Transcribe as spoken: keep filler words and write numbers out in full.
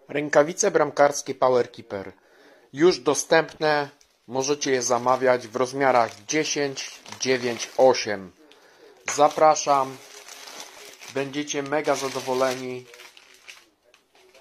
Rękawice bramkarskie PowerKeeper już dostępne, możecie je zamawiać w rozmiarach dziesięć, dziewięć, osiem. Zapraszam, będziecie mega zadowoleni.